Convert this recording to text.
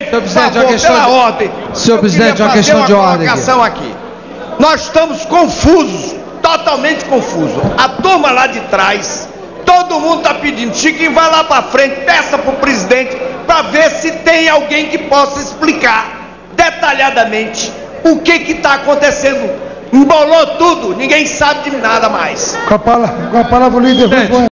Senhor presidente, favor, uma questão pela de ordem. Senhor presidente, uma questão de ordem aqui. Nós estamos confusos, totalmente confusos. A turma lá de trás, todo mundo está pedindo. Chiquinho, vai lá para frente, peça para o presidente para ver se tem alguém que possa explicar detalhadamente o que está acontecendo. Embolou tudo, ninguém sabe de nada mais. Com a palavra o líder.